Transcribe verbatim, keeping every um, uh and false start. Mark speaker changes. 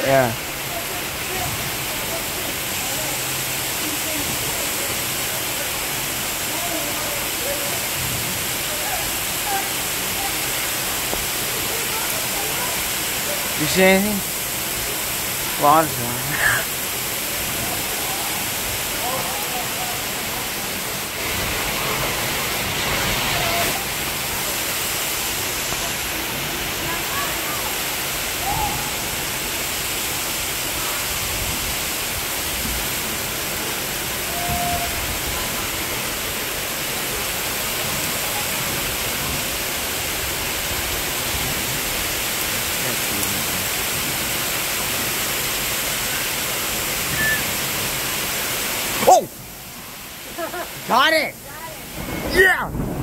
Speaker 1: Yeah. You see anything? Water's on. Oh! Got it! Yeah!